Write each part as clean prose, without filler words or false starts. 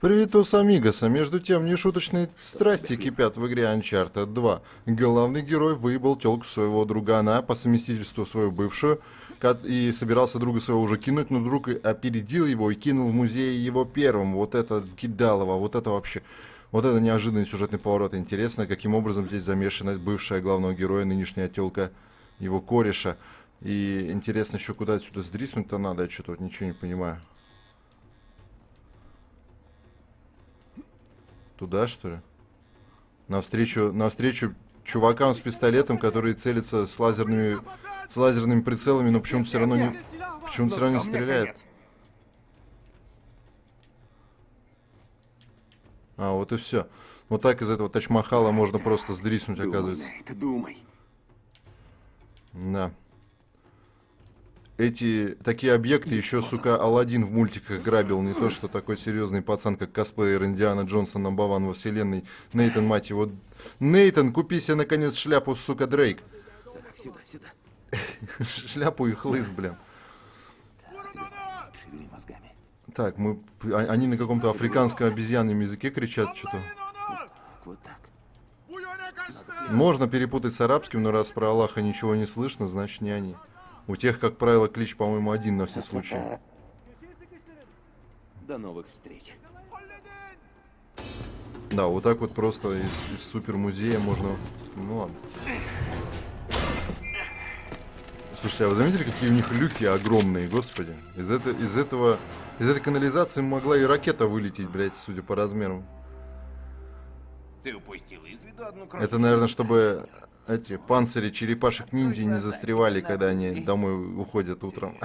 Привитос, амигос, а между тем нешуточные страсти кипят в игре Uncharted 2. Главный герой выебал тёлку своего другана, по совместительству свою бывшую, и собирался друга своего уже кинуть, но друг опередил его и кинул в музей его первым. Вот это кидалово, вот это вообще... Вот это неожиданный сюжетный поворот. Интересно, каким образом здесь замешана бывшая главного героя, нынешняя тёлка его кореша. И интересно еще куда отсюда сдриснуть-то надо, я что-то вот ничего не понимаю. Туда, что ли? Навстречу чувакам с пистолетом, которые целятся с лазерными прицелами, но почему-то все равно не стреляет. А, вот и все. Вот так из этого тачмахала можно просто сдриснуть, оказывается. Думай. Да. Такие объекты еще, сука, Аладдин в мультиках грабил. Не то, что такой серьезный пацан, как косплеер Индиана Джонса No. 1 во вселенной. Нейтан, мать его. Нейтан, купи себе, наконец, шляпу, сука, Дрейк. Так, сюда. Шляпу и хлыст, блин. Шевели мозгами. Так, они на каком-то африканском обезьянном языке кричат что-то. Вот так. Можно перепутать с арабским, но раз про Аллаха ничего не слышно, значит не они. У тех, как правило, клич, по-моему, один на все случаи. До новых встреч. Да, вот так вот просто из супермузея можно... Ну ладно. Слушайте, а вы заметили, какие у них люки огромные, господи? Из этой канализации могла и ракета вылететь, блядь, судя по размерам. Ты упустил из виду одну Это, наверное, чтобы эти панцири черепашек-ниндзя не застревали, когда они домой уходят утром.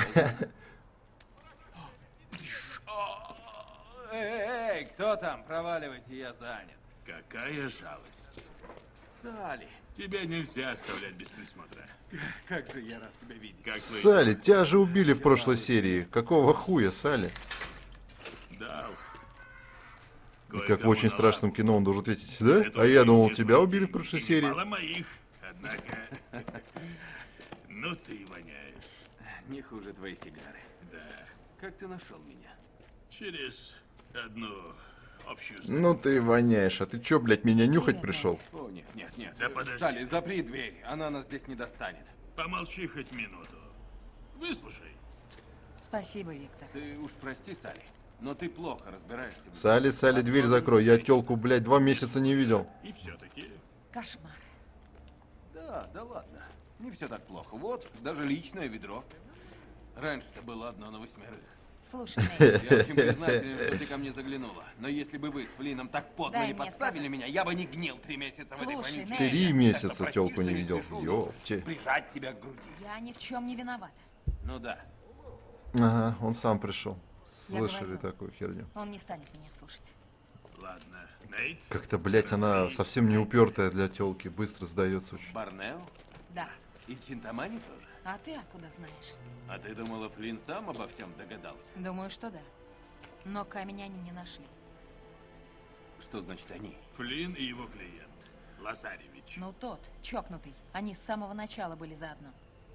Эй, кто там? Проваливайте, я занят. Какая жалость. Салли, Тебя нельзя оставлять без присмотра. как же я рад тебя видеть. Как вы... Салли, тебя же убили в прошлой серии. Какого хуя, Салли? Да. И как в очень страшном кино он должен ответить, да? А я думал, тебя убили в прошлой серии. Мало моих, однако... Ну ты воняешь. Не хуже твоей сигары. Да. Как ты нашел меня? Через одну общую... Ну ты воняешь, а ты чё, блядь, меня нюхать пришел? О, нет. Да подожди. Салли, запри дверь, она нас здесь не достанет. Помолчи хоть минуту. Выслушай. Спасибо, Виктор. Ты уж прости, Салли, но ты плохо разбираешься. в Салли, дверь закрой. Я тёлку, блядь, 2 месяца не видел. И все-таки... Кошмар. Да ладно. Не все так плохо. Вот, даже личное ведро. Раньше-то было одно на 8. Слушай, Нейт, Я очень признателен, что ты ко мне заглянула. Но если бы вы с Флином так подло Дай не мне подставили сказать. меня, я бы не гнил 3 месяца в этой Слушай, больнице. Нейт. 3 Так месяца что прости, тёлку не что видел. спешу, но Ёпте. прижать тебя к груди. я ни в чем не виновата. Ну да. Ага, он сам пришел. Я Слышали говорю. такую херню? Он не станет меня слушать. Ладно. Нейт? Как-то, блядь, она совсем не упертая для тёлки. Быстро сдается очень. Барнео? Да. И Чинтамани тоже? А ты откуда знаешь? А ты думала, Флинн сам обо всем догадался? Думаю, что да. Но камень они не нашли. Что значит они? Флинн и его клиент. Лазаревич. Ну тот, чокнутый. Они с самого начала были заодно.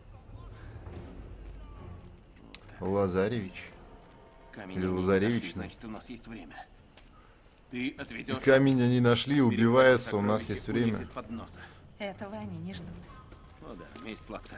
Лазаревич. Камень Или они не Лазаревич, нашли, да. значит, у нас есть время. Ты отведешь нас, Камень они нашли, убиваются, у перехватишь нас сокровища есть у них время. из-под носа. Этого они не ждут. Ну да, месть сладка.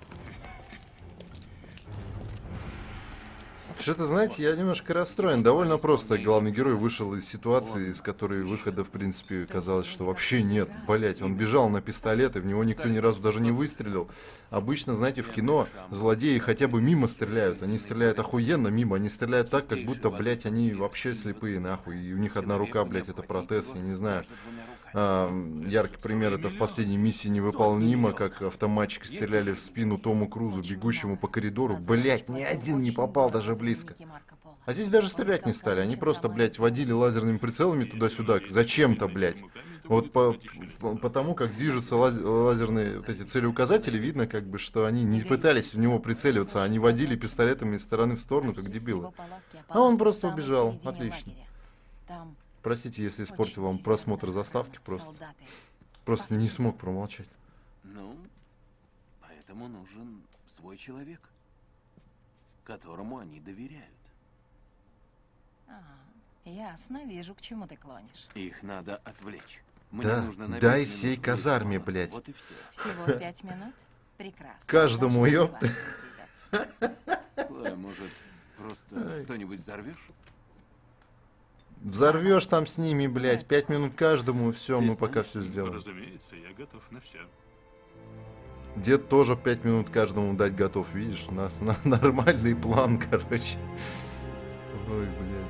Что-то, знаете, я немножко расстроен. Довольно просто главный герой вышел из ситуации, из которой выхода, в принципе, казалось, что вообще нет. Блять, он бежал на пистолет, и в него никто ни разу даже не выстрелил. Обычно, знаете, в кино злодеи хотя бы мимо стреляют. Они стреляют охуенно мимо, они стреляют так, как будто, блять, они вообще слепые, нахуй. И у них одна рука, блять, это протез, я не знаю. Яркий пример, это в последней миссии невыполнимо, как автоматчик стреляли в спину Тому Крузу, бегущему по коридору. Блять, ни один не попал даже близко. А здесь даже стрелять не стали, они просто, блядь, водили лазерными прицелами туда-сюда. Зачем-то, блядь. Вот потому, как движутся лазерные вот эти целеуказатели, видно, как бы, что они не пытались в него прицеливаться, они водили пистолетами из стороны в сторону, как дебилы. А он просто убежал. Отлично. Простите, если испортил вам просмотр заставки, просто не смог промолчать. Ну, поэтому нужен свой человек, которому они доверяют. Ясно, вижу, к чему ты клонишь. Их надо отвлечь. Мне Да, нужно на дай 5 всей минут казарме, выйти. блядь. Вот и все. Всего 5 минут? Прекрасно. Каждому, Даже ёпта. не придётся. Клая, может, просто что-нибудь взорвешь? Взорвешь там с ними, блядь, 5 минут каждому, все, мы Ты пока знаешь, все сделаем. Разумеется, я готов на все. Дед тоже 5 минут каждому дать готов, видишь? У нас нормальный план, короче. Ой, блядь.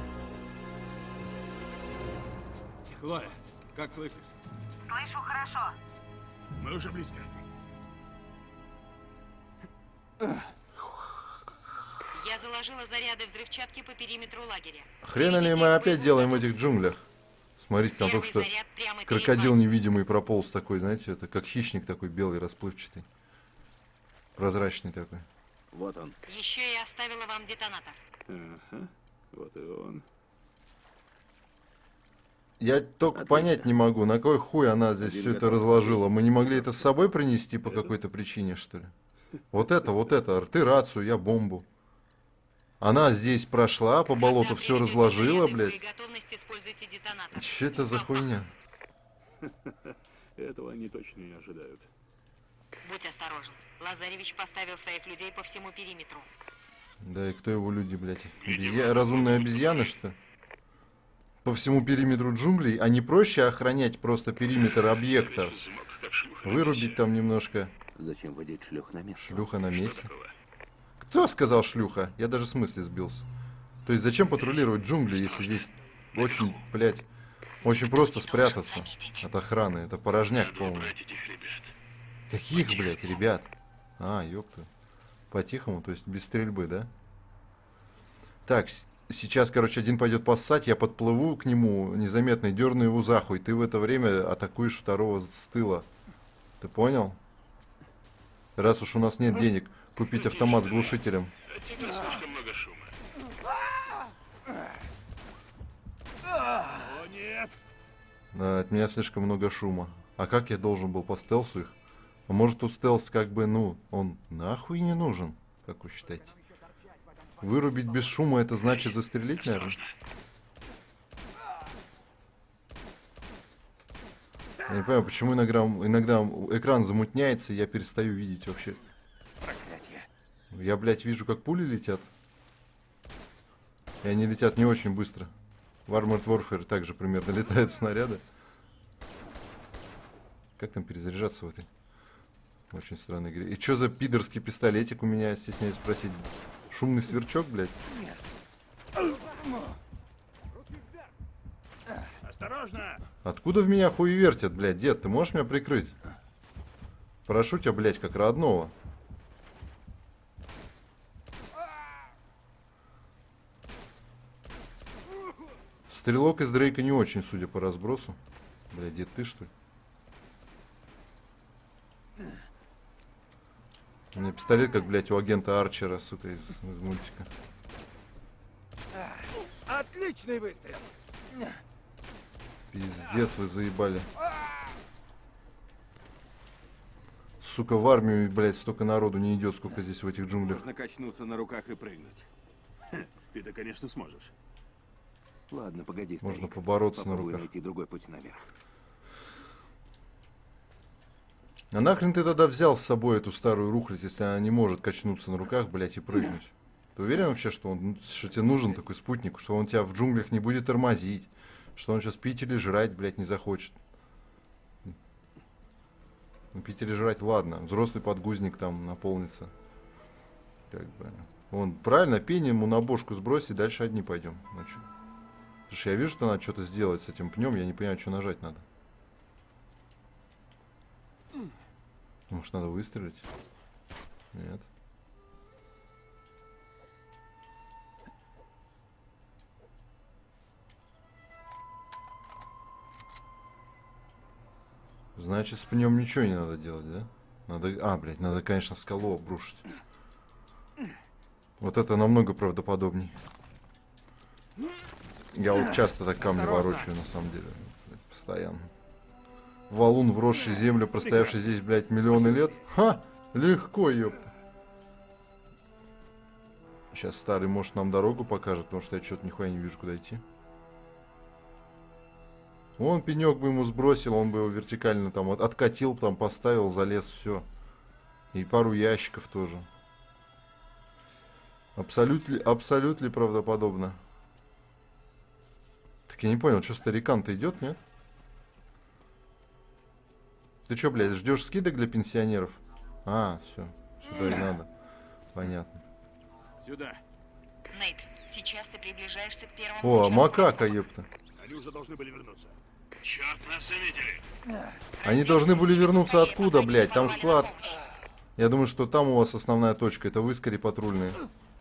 Клая, как слышишь? Слышу хорошо. Мы уже близко. Я заложила заряды взрывчатки по периметру лагеря. Хрена ли мы опять делаем в этих джунглях? Смотрите, там только что заряд прямо перед крокодил вами. невидимый прополз такой, знаете, это как хищник такой белый, расплывчатый. Прозрачный такой. Вот он. Еще я оставила вам детонатор. Ага, вот и он. Я только Отлично. понять не могу, на кой хуй она здесь Один все это готов. разложила. Мы не могли это с собой принести по какой-то причине, что ли? Вот это, ты рацию, я бомбу. Она здесь прошла, по болоту Когда все приведете разложила, заряды в блядь. боеготовность, используйте детонатор. Че это за хуйня? Этого они точно не ожидают. Будь осторожен. Лазаревич поставил своих людей по всему периметру. Да и кто его люди, блядь? Разумные обезьяны, что ли? По всему периметру джунглей, а не проще охранять просто периметр объекта? Замок, как шлюха на Вырубить месте. там немножко. Зачем водить шлюх на место? Шлюха на Что месте. такого? Кто сказал шлюха? Я даже с мысли сбился. То есть зачем патрулировать джунгли, если здесь очень, блядь, очень просто спрятаться от охраны? Это порожняк Надо полный. убрать этих ребят. Каких, блядь, ребят? А, ёпта. По-тихому, то есть без стрельбы, да? Так, сейчас, короче, один пойдет поссать, я подплыву к нему незаметно и дерну его за хуй. Ты в это время атакуешь второго с тыла. Ты понял? Раз уж у нас нет денег купить автомат с глушителем. От тебя слишком много шума. О, нет! От меня слишком много шума. А как я должен был по стелсу их? А может тут стелс как бы, ну, он нахуй не нужен? Как вы считаете? Вырубить без шума это значит застрелить, наверное? Я не понимаю, почему иногда экран замутняется, и я перестаю видеть вообще. Проклятие. Я, блядь, вижу, как пули летят. И они летят не очень быстро. В Armored Warfare также примерно летают снаряды. Как там перезаряжаться в этой очень странной игре? И чё за пидорский пистолетик у меня, стесняюсь спросить? Шумный сверчок, блядь? Осторожно! Откуда в меня хуй вертят, блядь? Дед, ты можешь меня прикрыть? Прошу тебя, блядь, как родного. Стрелок из Дрейка не очень, судя по разбросу. Блядь, дед, ты что ли? У меня пистолет, как, блядь, у агента Арчера, сука, из мультика. Отличный выстрел. Пиздец, вы заебали. Сука, в армию, блядь, столько народу не идет, сколько здесь в этих джунглях. Можно качнуться на руках и прыгнуть. Ты-то, конечно, сможешь. Ладно, погоди, Можно старик. побороться на Попробую руках. найти другой путь наверх. А нахрен ты тогда взял с собой эту старую рухлядь, если она не может качнуться на руках, блядь, и прыгнуть? Ты уверен вообще, что тебе нужен такой спутник, что он тебя в джунглях не будет тормозить, что он сейчас пить или жрать, блядь, не захочет? Ну, пить или жрать, ладно, взрослый подгузник там наполнится. Как бы. Он правильно, пень ему на бошку сбрось и дальше одни пойдем. Слушай, я вижу, что надо что-то сделать с этим пнем, я не понимаю, что нажать надо. Может, надо выстрелить? Нет. Значит, с пнем ничего не надо делать, да? Надо... блядь, надо, конечно, скалу обрушить. Вот это намного правдоподобней. Я вот часто так камни ворочаю, на самом деле. Блядь, постоянно. Валун, вросший в землю, простоявший здесь, блядь, миллионы лет. Ха! Легко, ёпта. Сейчас старый, может, нам дорогу покажет, потому что я что-то нихуя не вижу, куда идти. Он пенек бы ему сбросил, он бы его вертикально там откатил, там поставил, залез, все. И пару ящиков тоже. Абсолютно правдоподобно. Так я не понял, что старикан-то идет, нет? Ты что, блядь, ждешь скидок для пенсионеров? А, все, сюда и надо. Понятно. Сюда. Нейт, сейчас ты приближаешься к первому О, а участку макака, разгона. ёпта. Они уже должны были вернуться. Черт, нас заметили. Они должны были вернуться откуда, блядь? Там склад. Я думаю, что там у вас основная точка. Это выскори патрульные.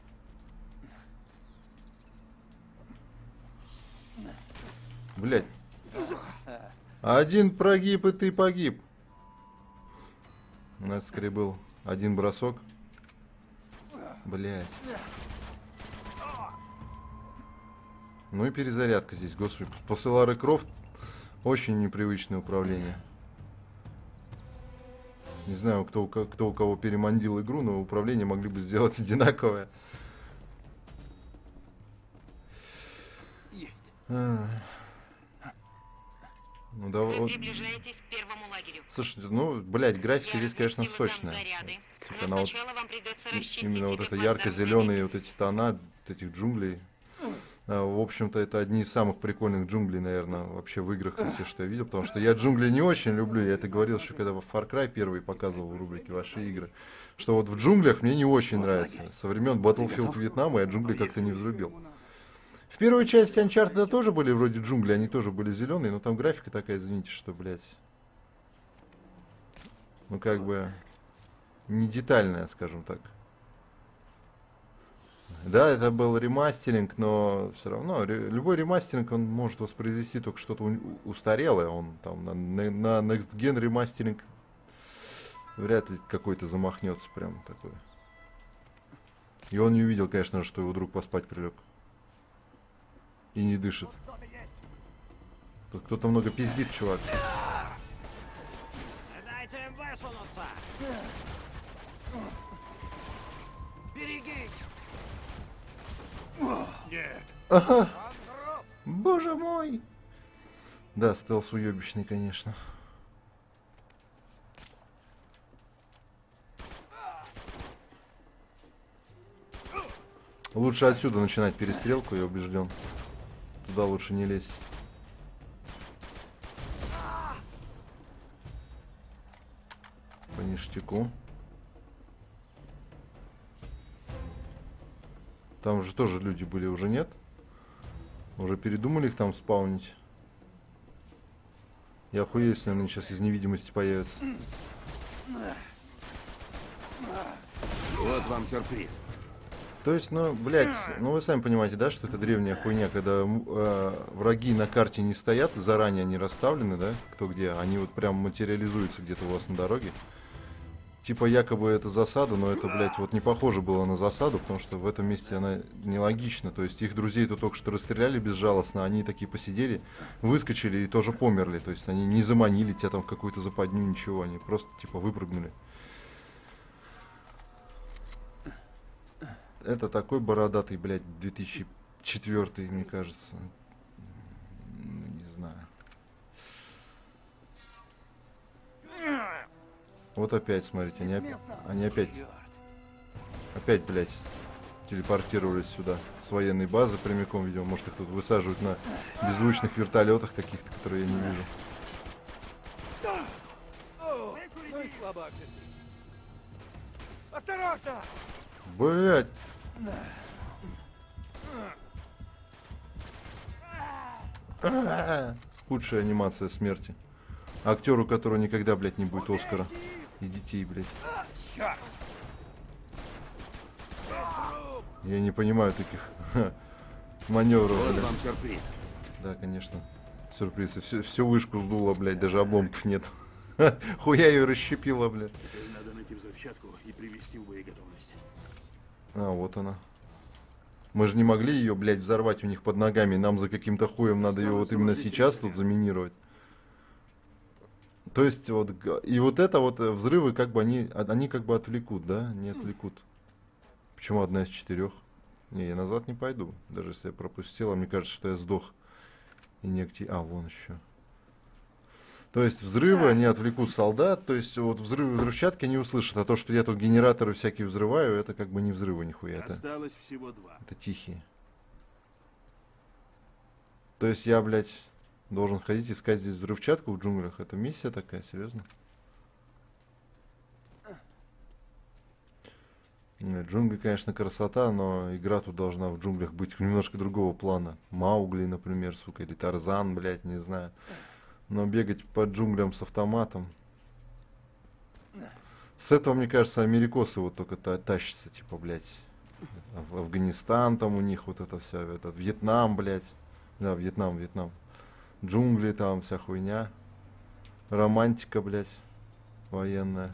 Блядь. Один прогиб, и ты погиб. У нас скорее был один бросок. Блядь. Ну и перезарядка здесь, господи. После Лары Крофт очень непривычное управление. Не знаю, кто у кого перемандил игру, но управление могли бы сделать одинаковое. Есть. Ну да, Вы вот. приближаетесь к первому лагерю. Слушайте, ну, блядь, графика Я здесь, конечно, разместила там сочная. заряды, Типа но она вот сначала вам придется расчистить именно вот себе это плацдарм ярко-зеленые для вот эти тона вот этих джунглей. В общем-то, это одни из самых прикольных джунглей, наверное, вообще в играх, все, что я видел, потому что я джунгли не очень люблю, я это говорил еще, когда в Far Cry первый показывал в рубрике «Ваши игры», что вот в джунглях мне не очень нравится. Со времен Battlefield Вьетнама я джунгли как-то не взлюбил. В первой части Uncharted тоже были вроде джунгли, они тоже были зеленые, но там графика такая, извините, что, блядь, ну как бы не детальная, скажем так. Да, это был ремастеринг, но все равно любой ремастеринг он может воспроизвести только что-то устарелое. Он там на Next Gen ремастеринг вряд ли какой-то замахнется прям такой. И он не увидел, конечно же, что его друг поспать прилег. И не дышит. Тут кто-то много пиздит, чувак. Дайте им высунуться! Берегись! Нет. Боже мой! Да, стелс уебищный, конечно. Лучше отсюда начинать перестрелку, я убежден. Туда лучше не лезть. По ништяку. Там же тоже люди были, уже нет? Уже передумали их там спаунить? Я охуею, если они сейчас из невидимости появятся. Вот вам сюрприз. То есть, ну, блядь, ну вы сами понимаете, да, что это древняя хуйня, когда враги на карте не стоят, заранее они расставлены, да, кто где, они вот прям материализуются где-то у вас на дороге. Типа якобы это засада, но это, блядь, вот не похоже было на засаду, потому что в этом месте она нелогична. То есть их друзей-то только что расстреляли безжалостно, они такие посидели, выскочили и тоже померли. То есть они не заманили тебя там в какую-то западню, ничего, они просто типа выпрыгнули. Это такой бородатый, блядь, 2004, мне кажется. Ну, не знаю. Вот опять, смотрите, они опять, блядь, телепортировались сюда. С военной базы прямиком, видимо, может их тут высаживают на беззвучных вертолетах каких-то, которые я не вижу. Ну и слабак же ты. Осторожно! Блядь. Худшая анимация смерти. Актеру, у которого никогда, блядь, не будет Оскара. И детей, блядь. Я не понимаю таких маневров, Вот блядь. вам сюрприз. Да, конечно. Сюрприз. И все вышку сдуло, блядь, даже обломков нет. Хуя ее расщепила, блядь. Теперь надо найти взрывчатку и привести в боеготовность. А, вот она. Мы же не могли ее, блядь, взорвать у них под ногами. Нам за каким-то хуем надо ее вот именно сейчас тут заминировать. То есть вот и вот это вот взрывы как бы они как бы отвлекут, да? Не отвлекут. Почему одна из 4? Не, я назад не пойду. Даже если я пропустил, а мне кажется, что я сдох. И не актив... А, вон еще. То есть взрывы, они отвлекут солдат, то есть вот взрывы взрывчатки не услышат, а то, что я тут генераторы всякие взрываю, это как бы не взрывы нихуя, Осталось всего 2. это тихие. То есть я, блядь, должен ходить искать здесь взрывчатку в джунглях, это миссия такая, серьезно? Нет, джунгли, конечно, красота, но игра тут должна в джунглях быть немножко другого плана. Маугли, например, сука, или Тарзан, блядь, не знаю. Но бегать по джунглям с автоматом. С этого, мне кажется, америкосы вот только тащатся, типа, блядь. Афганистан там у них вот это вся, этот Вьетнам, блядь. Да, Вьетнам. Джунгли там, вся хуйня. Романтика, блядь, военная.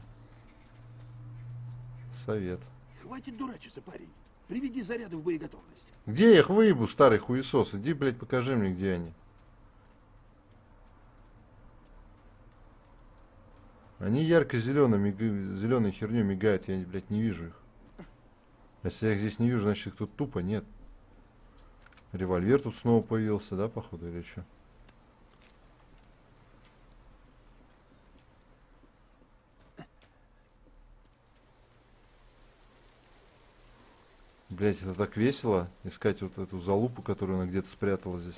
Совет. Хватит дурачиться, парень. Приведи заряды в боеготовность. Где я их выебу, старый хуесос? Иди, блядь, покажи мне, где они. Они зеленой херней мигают, я, блядь, не вижу их. Если я их здесь не вижу, значит их тут тупо нет. Револьвер тут снова появился, да, походу, или что? Блять, это так весело искать вот эту залупу, которую она где-то спрятала здесь.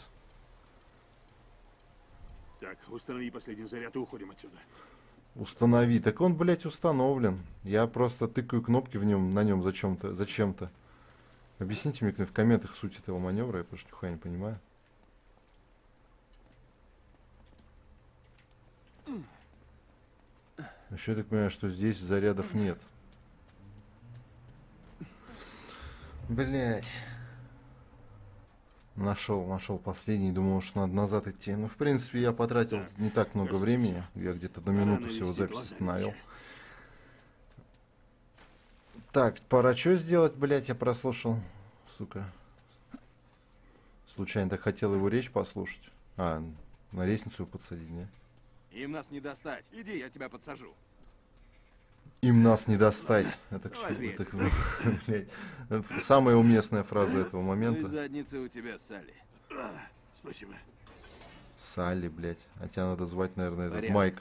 Так, установи последний заряд и уходим отсюда. Установи. Так он, блядь, установлен. Я просто тыкаю кнопки на нем зачем-то. Объясните мне в комментах суть этого маневра, я потому что нихуя не понимаю. Еще я так понимаю, что здесь зарядов нет. Блять. Нашел последний, думал, что надо назад идти. Ну, в принципе, я потратил не так много времени. Я где-то до минуты всего запись остановил. Так, пора что сделать, блять, я прослушал. Сука. Случайно так хотел его речь послушать. А, на лестницу подсадить, не? Им нас не достать. Иди, я тебя подсажу. Им нас не достать. Это, блядь, самая уместная фраза этого момента. Задница у тебя, Салли. Спасибо. Салли, блядь. А тебя надо звать, наверное, этот Порядок.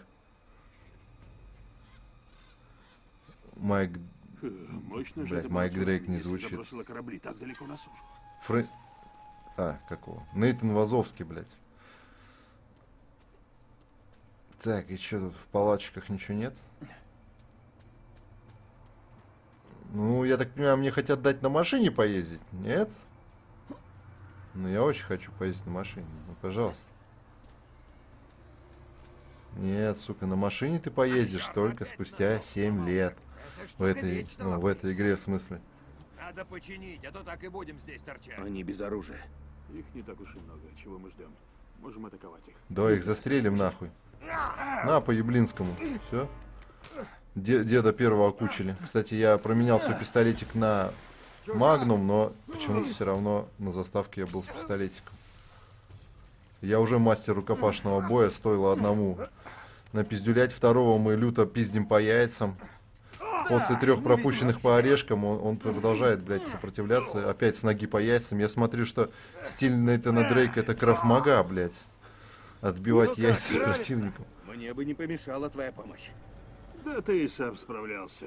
Майк. Мощно же Блядь, это Майк было, Дрейк не если звучит. забросило корабли так далеко на сушу. Какого? Нейтан Вазовский, блядь. Так, и что тут в палаточках ничего нет? Ну, я так понимаю, мне хотят дать на машине поездить? Нет? Ну, я очень хочу поездить на машине. Ну, пожалуйста. Нет, сука, на машине ты поездишь только спустя 7 лет. В этой игре, в смысле. Надо починить, а то так и будем здесь торчать. Они без оружия. Их не так уж и много. Чего мы ждем? Можем атаковать их. Давай их застрелим нахуй. На, по Яблинскому. Все. Деда первого окучили. Кстати, я променял свой пистолетик на Магнум, но почему-то все равно на заставке я был с пистолетиком. Я уже мастер рукопашного боя, стоило одному напиздюлять, второго мы люто пиздим по яйцам. После 3 пропущенных по орешкам он продолжает, блядь, сопротивляться. Опять с ноги по яйцам. Я смотрю, что стиль Нейтана Дрейка — это краф-мага, блядь. Отбивать яйца противникам. Мне бы не помешала твоя помощь. Да ты и сам справлялся.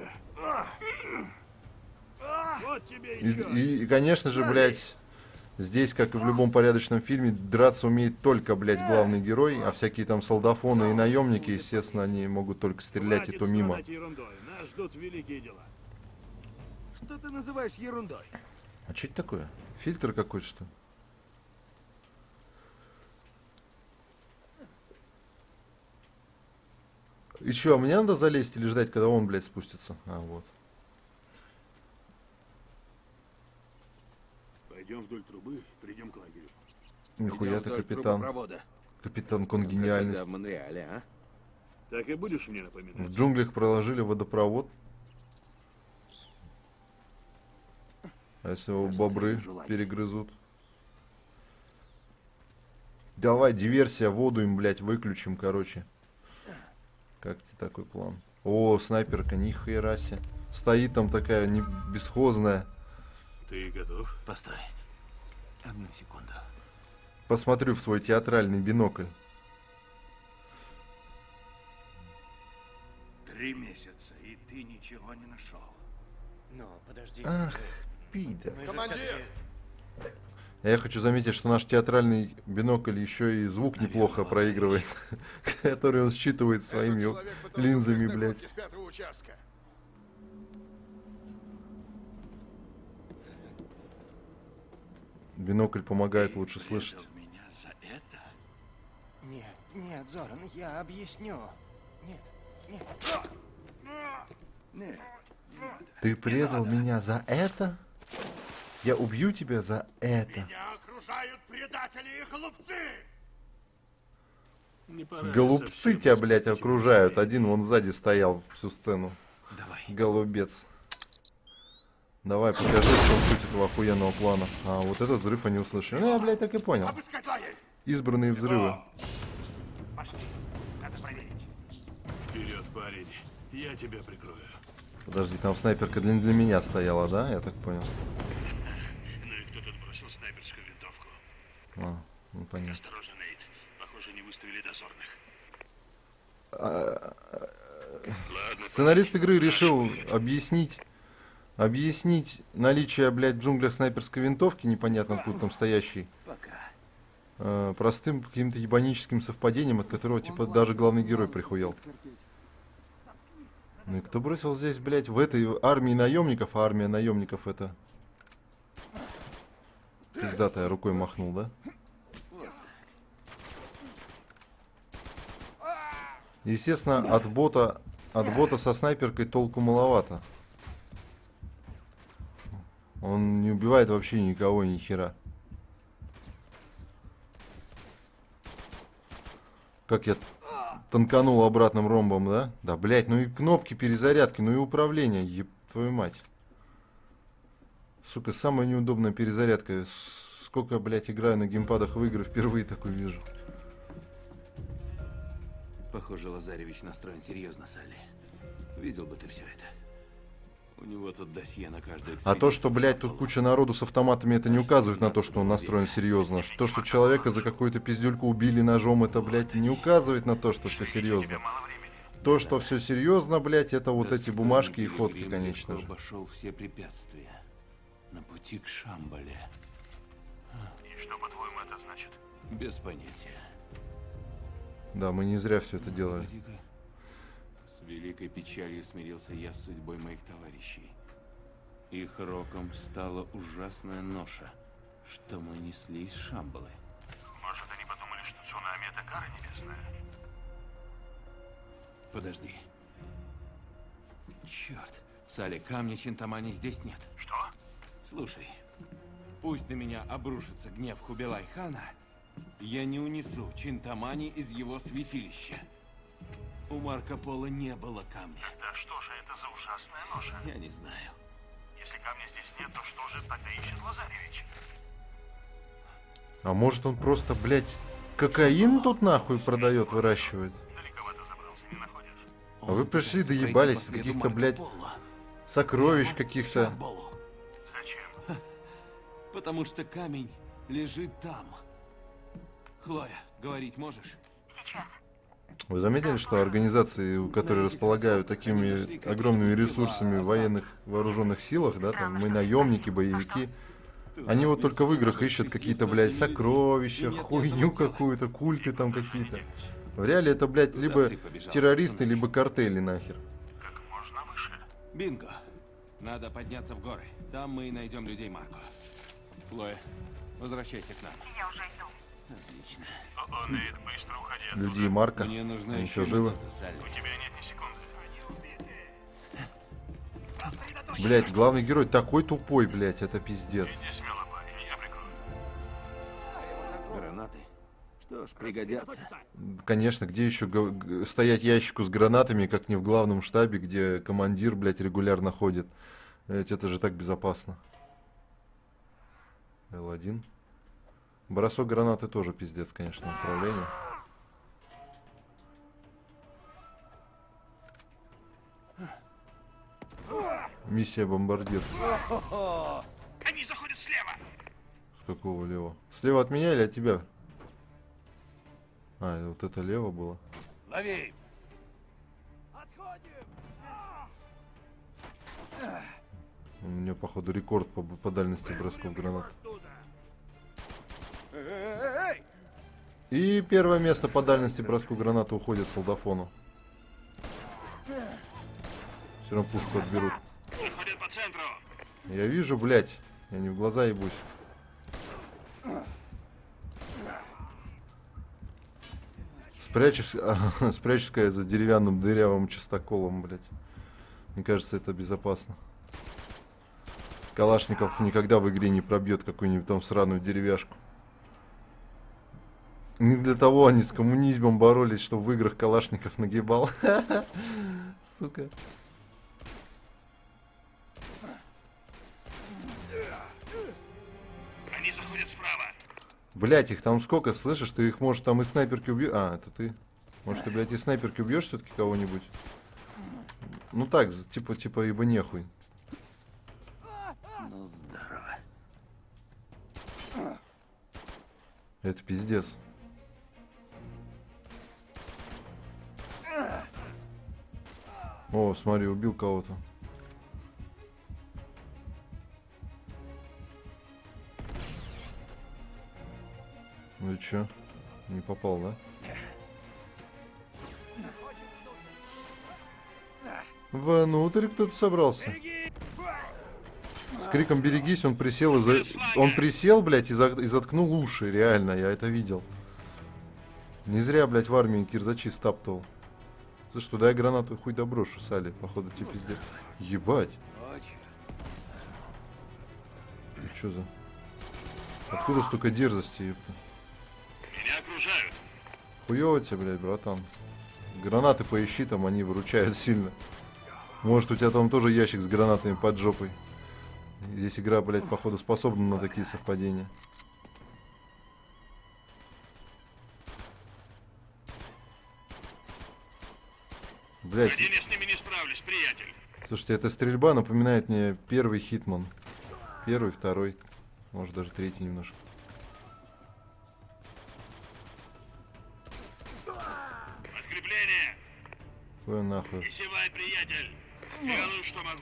Вот тебе еще. И, конечно же, блядь, здесь, как и в любом порядочном фильме, драться умеет только, блядь, главный герой, а всякие там солдафоны и наемники, естественно, они могут только стрелять, и то мимо. Хватит страдать ерундой. Нас ждут великие дела. Что ты называешь ерундой? А что это такое? Фильтр какой-то, что ли? И что, а мне надо залезть или ждать, когда он, блядь, спустится? А, вот. Пойдем вдоль трубы, придем к лагерю. Нихуя ты, Идем вдоль капитан. трубопровода. Капитан Когда Конгениальность. в Монреале, а? Так и будешь мне В напоминать? джунглях проложили водопровод. А если его Кажется, бобры я вижу лагерь. перегрызут? Давай, диверсия, воду им, блядь, выключим, короче. Как тебе такой план? О, снайперка, нихуя себе. Стоит там такая бесхозная. Ты готов? Постой. Одну секунду. Посмотрю в свой театральный бинокль. 3 месяца, и ты ничего не нашел. Но, подожди. Ах, пидор. мы же всё-таки- Я хочу заметить, что наш театральный бинокль еще и звук неплохо проигрывает, который он считывает своими линзами, блядь. Бинокль помогает лучше слышать. Предал меня за это? Нет, нет, Зоран, я объясню. Нет, нет. Нет, не надо. Ты предал меня за это? Я убью тебя за это. Меня окружают предатели и голубцы! Не пора ли Голубцы совсем тебя, блядь, вспомнить окружают. его Один вон сзади стоял всю сцену. Давай. Голубец. Давай, покажи, в чем суть этого охуенного плана. А, вот этот взрыв они услышали. Ну, я, блядь, так и понял. Обыскать лагерь! Избранные взрывы. Пошли, надо проверить. Вперед, парень, я тебя прикрою. Подожди, там снайперка для меня стояла, да? Я так понял. Ну и кто тут бросил снайперскую винтовку? А, ну понятно. Осторожно, Нейт. Похоже, не выставили дозорных. Ладно, Сценарист игры решил объяснить наличие, блядь, в джунглях снайперской винтовки, непонятно откуда там стоящей, Пока. простым каким-то ебаническим совпадением, от которого, типа, даже главный герой прихуел. Ну и кто бросил здесь, блядь, в этой армии наемников, а армия наемников это... Пиздата, я рукой махнул, да? Естественно, от бота со снайперкой толку маловато. Он не убивает вообще никого, ни хера. Как я танканул обратным ромбом, да? Да, блядь, ну и кнопки перезарядки, ну и управление, еб твою мать. Сука, самая неудобная перезарядка. Сколько, блядь, играю на геймпадах в игры, впервые такой вижу. Похоже, Лазаревич настроен серьезно, Салли. Видел бы ты все это. У него тут досье на каждую А то, что, экспедицию в блядь, тут Шамбалу. куча народу с автоматами, это не указывает на то, что он настроен серьезно. То, что человека за какую-то пиздюльку убили ножом, это, блядь, не указывает на то, что все серьезно. То, что все серьезно, блядь, это вот эти Достойный бумажки и фотки, пилигрим конечно легко же. обошел все препятствия на пути к Шамбале. И что, по-твоему, это значит? Без понятия. Да, мы не зря все это делали. Погоди-ка. С великой печалью смирился я с судьбой моих товарищей. Их роком стала ужасная ноша, что мы несли из Шамбалы. Может, они подумали, что цунами — это кара небесная? Подожди. Черт. Салли, камня Чинтамани здесь нет. Что? Слушай, пусть на меня обрушится гнев Хубилай-хана, я не унесу Чинтамани из его святилища. У Марко Поло не было камня. Да что же это за ужасная ноша? Я не знаю. Если камня здесь нет, то что же тогда ищет Лазаревич? А может он просто, блядь, кокаин тут нахуй продает, выращивает? Далековато забрался, не находишь? А вы Он пришли, пытается доебались пройти по с следу каких-то, Марко блядь, Поло. сокровищ Прямо в каких-то. Шамбалу. Зачем? Потому что камень лежит там. Хлоя, говорить можешь? Вы заметили, что организации, которые располагают такими огромными ресурсами в военных вооруженных силах, да, там мы наемники, боевики, они вот только в играх ищут какие-то, блядь, сокровища, хуйню какую-то, культы там какие-то. В реале это, блядь, либо террористы, либо картели нахер. Как можно выше. Бинго. Надо подняться в горы. Там мы и найдем людей Марко. Хлоя, возвращайся к нам. Я уже иду. Отлично. О, Нейт, быстро уходи оттуда. Люди и Марка, Мне нужна они еще еще живы. минута, Салли. У тебя нет ни секунды. Блядь, главный герой такой тупой, блядь, это пиздец. Иди смело, парень, я прикрою. Гранаты. Что ж, пригодятся. Конечно, где еще стоять ящику с гранатами, как не в главном штабе, где командир, блядь, регулярно ходит. Блядь, это же так безопасно. L1. Бросок гранаты тоже пиздец, конечно, управление. Миссия бомбардир. Они заходят слева! С какого лева? Слева от меня или от тебя? А, вот это лево было. Лови! Отходим! У меня, походу, рекорд по дальности бросков гранат. И первое место по дальности бросков гранаты уходит солдафону. Все равно пушку отберут. Подходит по центру. Я вижу, блядь. Я не в глаза ебусь. Спрячусь-ка я за деревянным дырявым частоколом, блядь. Мне кажется, это безопасно. Калашников никогда в игре не пробьет какую-нибудь там сраную деревяшку. Не для того они с коммунизмом боролись, чтобы в играх Калашников нагибал. Сука. Они заходят справа. Блять, их там сколько, слышишь? Ты их, может, там и снайперки убьешь. А, это ты. Может, ты, блядь, и снайперки убьешь все-таки кого-нибудь? Ну так, типа, ибо нехуй. Ну, здорово. Это пиздец. О, смотри, убил кого-то. Ну и чё? Не попал, да? Внутрь кто-то собрался. С криком «берегись», он присел, он присел, блядь, и заткнул уши, реально, я это видел. Не зря, блядь, в армии кирзачи стаптывал. Слушай, туда я гранату хуй доброшу, Салли, походу тебе пиздец. Ебать. Ты чё за... Откуда столько дерзости, ёпта? Меня окружают. Хуёво тебе, блядь, братан. Гранаты поищи, там они выручают сильно. Может, у тебя там тоже ящик с гранатами под жопой. Здесь игра, блядь, походу способна на такие совпадения. Блядь. Один я с ними не справлюсь, приятель. Слушайте, эта стрельба напоминает мне первый Хитман. Первый, второй. Может, даже третий немножко. Подкрепление. Ой, нахуй. Не севай, приятель. Сделаю, что могу.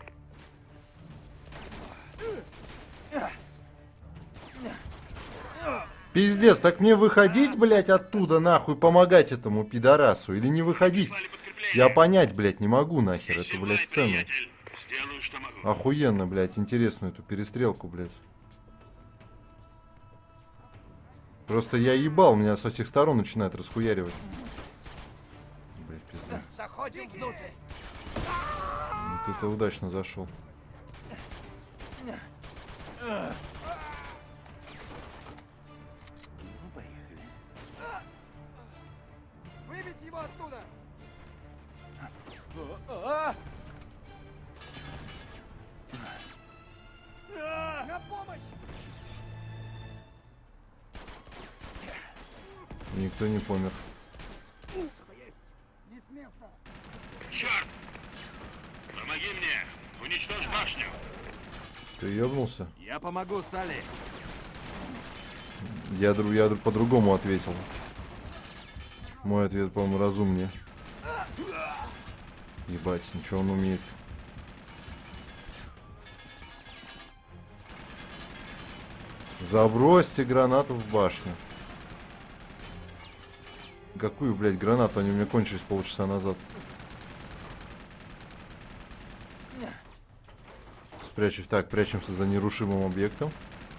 Пиздец, так мне выходить, блядь, оттуда, нахуй, помогать этому пидорасу? Или не выходить? Прислали подкрепление. Я понять, блядь, не могу нахер Не эту, севай, блядь, сцену. приятель. Сделаю, что могу. Охуенно, блядь, интересную эту перестрелку, блядь. Просто я ебал, меня со всех сторон начинает расхуяривать. Блядь, пизда. Заходим внутрь. Вот это удачно зашел. Выбить его оттуда. На помощь! Никто не помер. Не с места. Черт! Помоги мне. Уничтожь башню. Ты ебнулся? Я помогу, Салли. Я по-другому ответил. Мой ответ, по-моему, разумнее. Ебать, ничего он умеет. Забросьте гранату в башню. Какую, блядь, гранату? Они у меня кончились полчаса назад. Спрячусь. Так, прячемся за нерушимым объектом.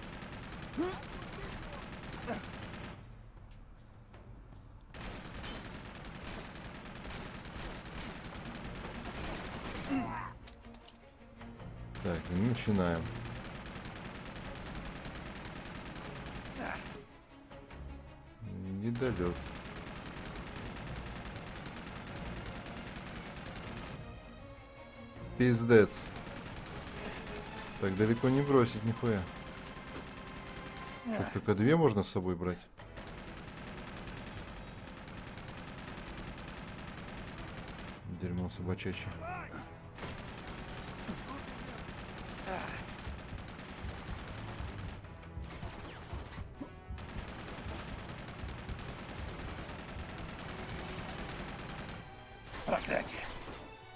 Так, и начинаем. Недолет. Пиздец. Так далеко не бросить, нихуя. Что, только две можно с собой брать? Дерьмо собачачье. Проклятие.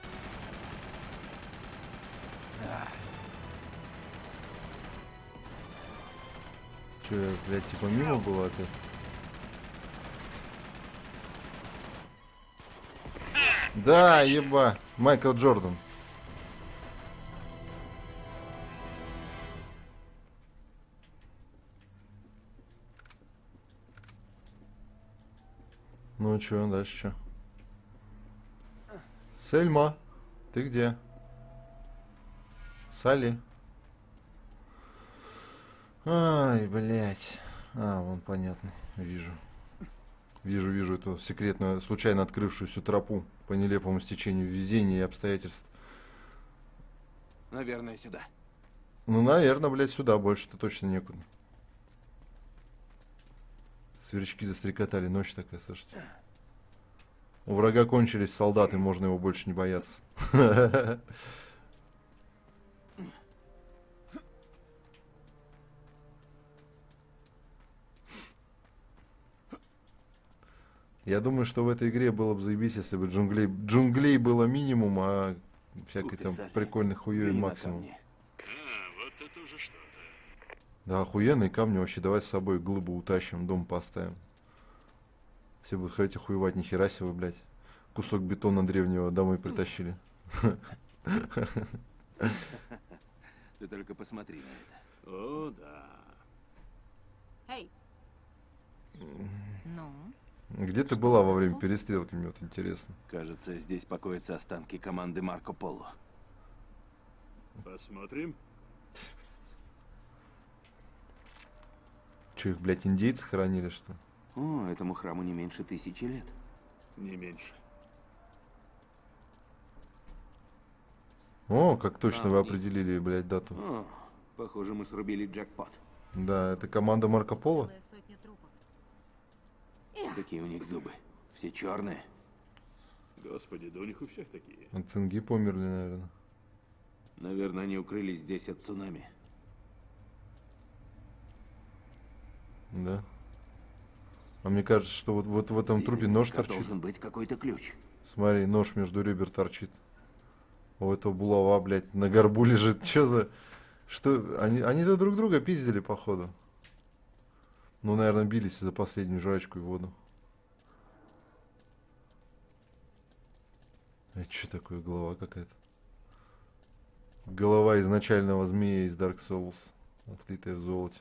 Че, блядь, типа мимо было опять? Да, еба. Майкл Джордан. Ну чё, дальше чё? Сельма, ты где? Салли? Ай, блядь. А, вон понятно. Вижу. Вижу эту секретную, случайно открывшуюся тропу по нелепому стечению везения и обстоятельств. Наверное, сюда. Ну, наверное, блядь, сюда больше-то точно некуда. Сверчки застрекотали, ночь такая, слушайте. У врага кончились солдаты, можно его больше не бояться. Я думаю, что в этой игре было бы заебись, если бы джунглей было минимум, а всякой там прикольных хуёй максимум. Вот это уже что-то. Да, охуенные камни вообще, давай с собой глыбу утащим, дом поставим. Все будут ходить охуевать, нихера себе, блядь. Кусок бетона древнего домой притащили. Ты только посмотри на это. О, да. Эй! Ну? Где ты была во время перестрелки, мне вот интересно. Кажется, здесь покоятся останки команды Марко Поло. Посмотрим. Че, их, блядь, индейцы хоронили, что ли? О, этому храму не меньше 1000 лет. Не меньше. О, как точно вы определили, блядь, дату. О, похоже, мы срубили джекпот. Да, это команда Марко Поло. Целая сотня трупов. Какие у них зубы? Все черные. Господи, да у них у всех такие. От цинги померли, наверное. Наверное, они укрылись здесь от цунами. Да. А мне кажется, что вот в этом Здесь трупе нож наверняка торчит. должен быть какой-то ключ. Смотри, нож между ребер торчит. У этого булава, блядь, на горбу лежит. Че за... Что? Они-то друг друга пиздили, походу. Ну, наверное, бились за последнюю жрачку и воду. Это что такое? Голова какая-то. Голова изначального змея из Dark Souls. Отлитая в золоте.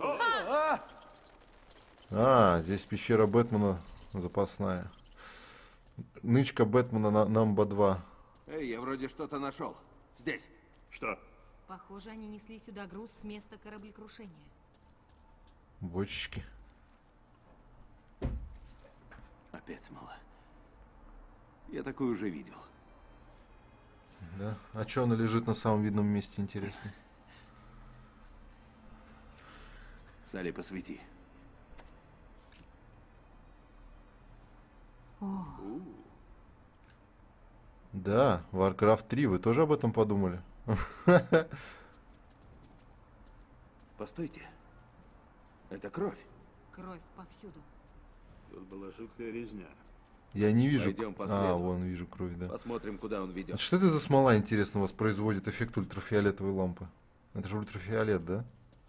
А, здесь пещера Бэтмена запасная. Нычка Бэтмена Number 2. Эй, я вроде что-то нашел. Здесь. Что? Похоже, они несли сюда груз с места кораблекрушения. Бочечки. Опять смола. Я такую уже видел. Да? А что она лежит на самом видном месте, интересно? Салли, посвети. О, Да, Warcraft 3, вы тоже об этом подумали? Постойте. Это кровь. кровь повсюду. Тут была жуткая резня. Я не вижу. Пойдем по А, следу. вон вижу кровь, да. Посмотрим, куда он А ведет. что это за смола, интересно, воспроизводит эффект ультрафиолетовой лампы? Это же ультрафиолет, да?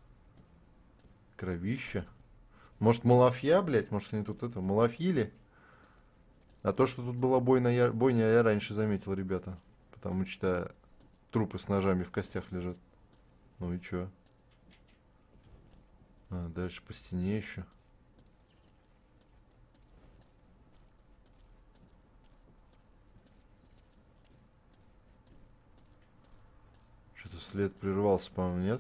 Кровища. Может, малафья, блядь? Может, они тут это, малафьили? А то, что тут была бойня, я раньше заметил, ребята. Потому что трупы с ножами в костях лежат. Ну и чё? А, дальше по стене еще. Что-то след прервался, по-моему, нет?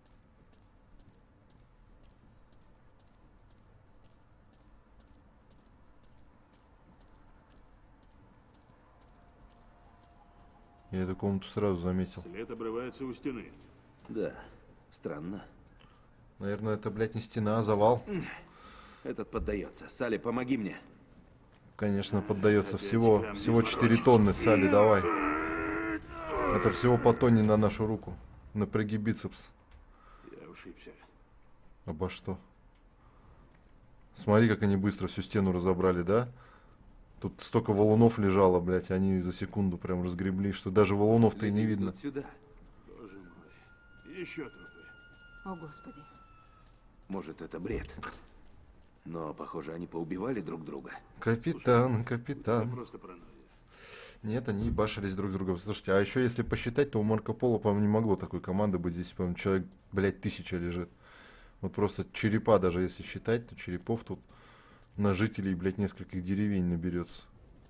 Я эту комнату сразу заметил. След обрывается у стены. Да, странно. Наверное, это, блядь, не стена, а завал. Этот поддается. Салли, помоги мне. Конечно, поддается. Опять Всего камни 4 ворочать. тонны, Салли, давай. Это всего по тонне на нашу руку. Напряги бицепс. Я ушибся. Обо что? Смотри, как они быстро всю стену разобрали, да? Тут столько валунов лежало, блядь, они за секунду прям разгребли, что даже валунов-то и не Следы видно. ведут сюда. Боже мой. Еще трупы. О, Господи. Может, это бред. Но, похоже, они поубивали друг друга. Капитан, капитан. Просто паранойя. Нет, они ебашились друг с другом. Слушайте, а еще если посчитать, то у Марко Поло, по-моему, не могло такой команды быть. Здесь, по-моему, человек, блядь, 1000 лежит. Вот просто черепа, даже если считать, то черепов тут на жителей, блядь, нескольких деревень наберется.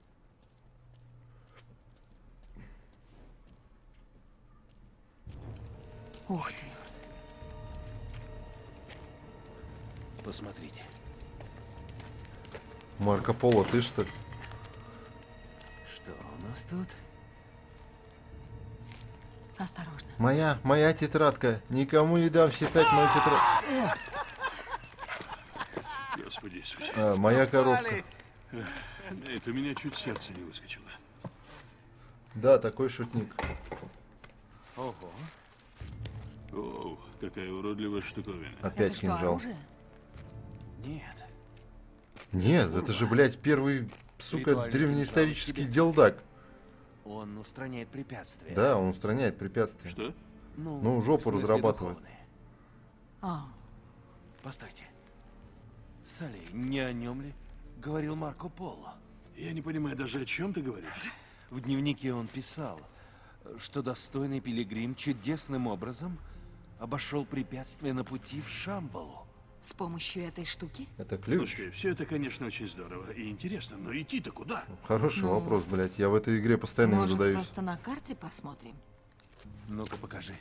Ух ты. Посмотрите. Марко Поло, ты что ли? Что у нас тут? Осторожно. Моя тетрадка. Никому не дам считать мою тетрадку. Господи Иисусе. Моя коробка. Нейт, у меня чуть сердце не выскочило. Да, такой шутник. Ого. Оу, какая уродливая штуковина. Опять Это что, кинжал. оружие? Нет. Нет, это же, блядь, первый, сука, Ритуальный древнеисторический кинжал в делдак. Он устраняет препятствия. Да, он устраняет препятствия. Что? Ну, жопу в смысле, разрабатывает. духовные. А, Постойте. Салли, не о нем ли говорил Марко Поло? Я не понимаю даже, о чем ты говоришь. В дневнике он писал, что достойный пилигрим чудесным образом обошел препятствия на пути в Шамбалу. с помощью этой штуки? Это ключ? Слушай, все это, конечно, очень здорово и интересно, но идти-то куда? Хороший Ну, вопрос, блядь. Я в этой игре постоянно им Может, задаюсь. просто на карте посмотрим? Ну-ка, покажи.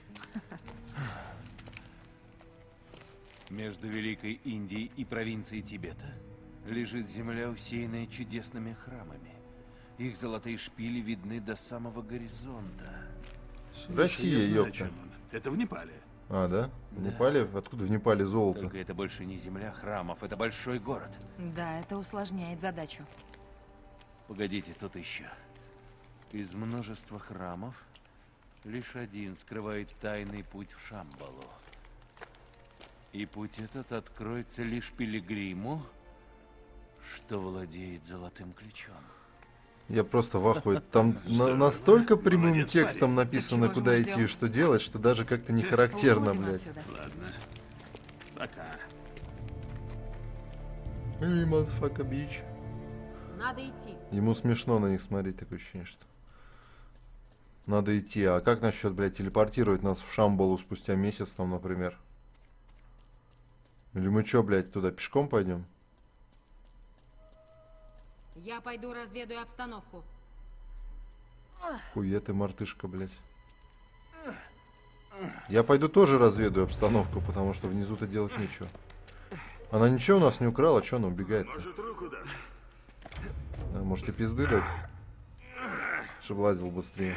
Между Великой Индией и провинцией Тибета лежит земля, усеянная чудесными храмами. Их золотые шпили видны до самого горизонта. Слушай, Россия, я знаю, о ёпта. чем он. Это в Непале. А, да? В Да. Непале? Откуда в Непале золото? Только это больше не земля храмов, это большой город. Да, это усложняет задачу. Погодите, тут еще. Из множества храмов лишь один скрывает тайный путь в Шамбалу. И путь этот откроется лишь пилигриму, что владеет золотым ключом. Я просто в ахуе. Там настолько прямым Молодец, текстом парень. написано, Так чего же куда мы идти и ждем? что делать, что даже как-то не характерно, Уходим блядь. отсюда. Ладно. Пока. Эй, motherfucker, bitch. Надо идти. Ему смешно на них смотреть, такое ощущение, что... Надо идти. А как насчет, блядь, телепортировать нас в Шамбалу спустя месяц, там, например? Или мы чё, блядь, туда пешком пойдем? Я пойду разведаю обстановку. Хуя ты, мартышка, блядь. Я пойду тоже разведаю обстановку, потому что внизу-то делать нечего. Она ничего у нас не украла, чё она убегает? Может, руку дашь? Да, может и пизды дать? Чтобы лазил быстрее.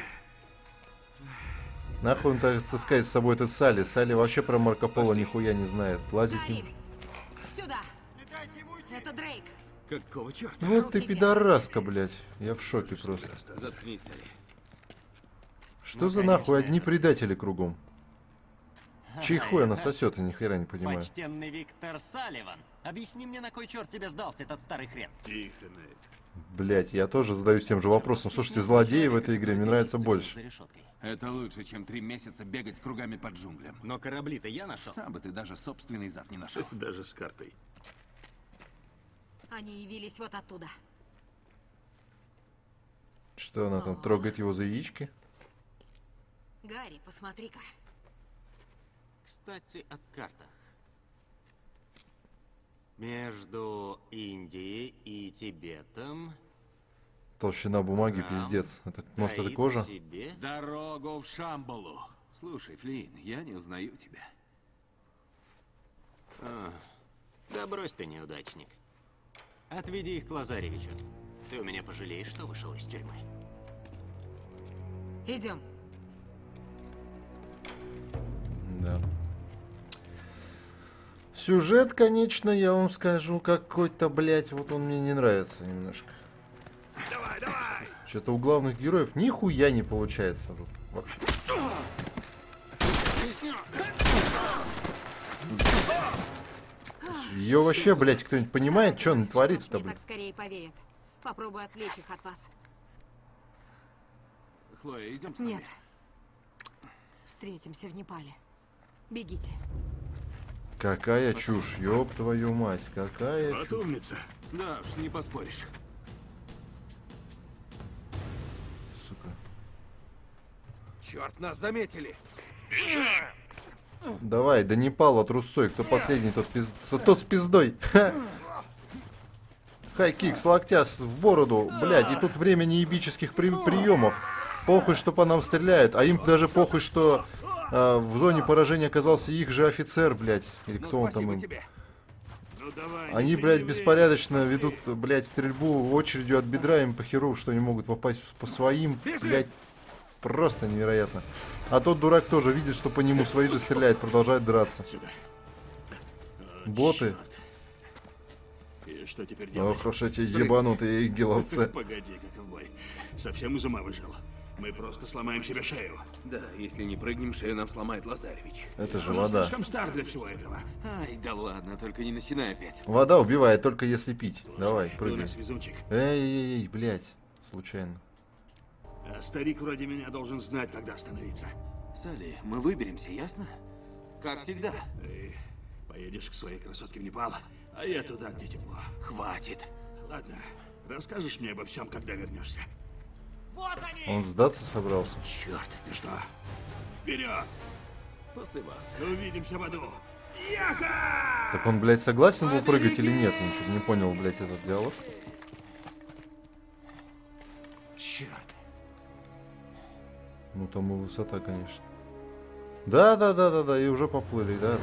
Нахуй он таскает с собой этот Салли? Салли вообще про Марко Поло нихуя не знает. Лазить Гарри, не... сюда. Не дайте ему уйти! Это Дрейк. Какого черта? Вот ты руки пидораска, блядь. Я в шоке просто. Заткнись, Салли. Что за нахуй одни предатели кругом? Чей хуй она сосет, я ни хера не понимаю. Почтенный Виктор Салливан, объясни мне, на кой черт тебе сдался этот старый хрен? Тихо, Нейт. Блять, я тоже задаюсь тем же вопросом. Слушайте, злодеи в этой игре мне нравятся больше. За решеткой. Это лучше, чем 3 месяца бегать кругами по джунглям. Но корабли-то я нашел. Сам бы ты даже собственный зад не нашел. Даже с картой. Они явились вот оттуда. Что она там трогает его за яички? Гарри, посмотри-ка. Кстати, о картах. Между Индией и Тибетом Толщина бумаги, Храм пиздец. Это, может, это таит кожа? в себе Дорогу в Шамбалу. Слушай, Флинн, я не узнаю тебя. Да брось ты, неудачник. Отведи их к Лазаревичу. Ты у меня пожалеешь, что вышел из тюрьмы. Идем. Да. Сюжет, конечно, я вам скажу, какой-то, блядь, вот он мне не нравится немножко. Давай, давай! Что-то у главных героев нихуя не получается тут вообще. Ее вообще, блядь, кто-нибудь понимает, что он творит-то, Мне блядь? так скорее повеет. Попробуй отвлечь их от вас. Хлоя, идем с нами. Нет. Встретимся в Непале. Бегите. Какая чушь, ёб твою мать, какая Вот чушь. умница. Да уж, не поспоришь. Сука. Черт, нас заметили! Давай, да не пала трусцой, кто последний, тот с пиздой. Ха. Хай-кик с локтя в бороду, блядь, и тут время неебических приемов. Похуй, что по нам стреляют, а им даже похуй, что в зоне поражения оказался их же офицер, блядь, или кто он там им. тебе. Ну давай. Они, не блядь, тяни беспорядочно время, ведут, блядь, стрельбу очередью от бедра, им похеру, что они могут попасть по своим, блядь, просто невероятно. А тот дурак тоже видит, что по нему свои же стреляют, продолжает драться. Сюда. Боты. Черт. И что теперь делать? Ох уж эти ебанутые игеловцы. Погоди-ка, ковбой. Совсем из ума выжил. Мы просто сломаем себе шею. Да, если не прыгнем, шею нам сломает Лазаревич. Это же Уже вода. слишком стар для всего этого. Ай, да ладно, только не начинай опять. Вода убивает только если пить. Давай, Ты у прыгай. нас везунчик. Эй, блядь, случайно. А старик вроде меня должен знать, когда остановиться. Салли, мы выберемся, ясно? Как всегда. Ты поедешь к своей красотке в Непал, а я туда, где тепло. Хватит. Ладно, расскажешь мне обо всем, когда вернешься. Он сдаться собрался. Черт. Ну что, вперед! После вас. Увидимся в аду. Яха! Так он, блядь, согласен был прыгать или нет? Я что-то не понял, блядь, этот диалог. Черт. Ну там и высота, конечно. Да, и уже поплыли, да.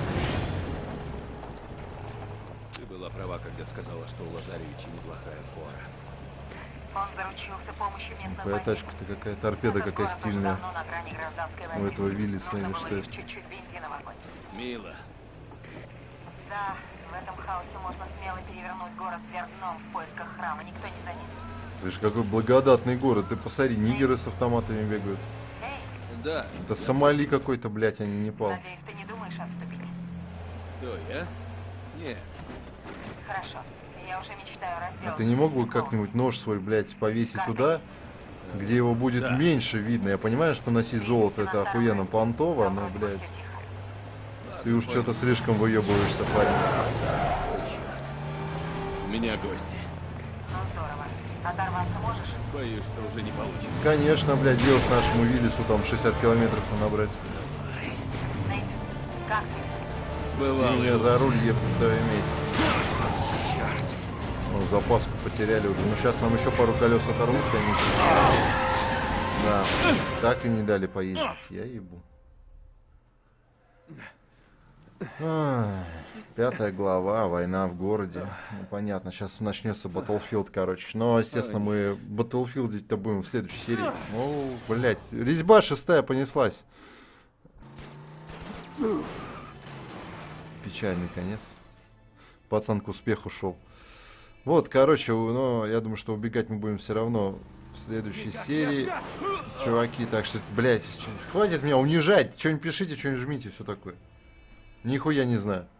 Ты была права, когда сказала, что у Лазаревича неплохая фора. Он заручился помощью местных Какая бандитов. тачка-то, какая торпеда, какая Город уже стильная. давно на грани гражданской У войны. этого Виллиса Нужно или было что лишь это? чуть-чуть бензина вогнать. Мила, Да, в этом хаосе можно смело перевернуть город вверх дном в поисках храма. Никто не заметит. Ты же какой благодатный город. Ты посмотри, нигеры с автоматами бегают. Эй, да. Это Сомали какой-то, блядь, а не Непал. надеюсь, ты не думаешь отступить? Кто, я? Нет. Хорошо. Я уже мечтаю А разделаться. ты не мог бы с этим как-нибудь нож свой, блядь, повесить туда, где его будет Да. меньше видно? Я понимаю, что носить золото это охуенно понтово, но, Попробуй, блядь, всё тихо. ты уж что-то слишком выебываешься, парень. Ой, черт. У меня гости. Ну здорово. Оторваться можешь? Боюсь, что уже не получится. Конечно, блядь, делать нашему Виллису там 60 километров набрать. Нейт, как ты? Бывало. Меня за руль ебать иметь. Ну, запаску потеряли уже. Ну, сейчас нам еще пару колес оторвут, конечно. Да, так и не дали поездить. Я ебу. Ай, 5 глава, война в городе. Ну, понятно, сейчас начнется Battlefield, короче. Но, естественно, мы Battlefield-то будем в следующей серии. Ну, блядь, резьба 6 понеслась. Печальный конец. Пацан к успеху шел. Вот, короче, ну, я думаю, что убегать мы будем все равно в следующей серии. Чуваки, так что, блядь, хватит меня унижать. Что-нибудь пишите, что-нибудь жмите, все такое. Нихуя не знаю.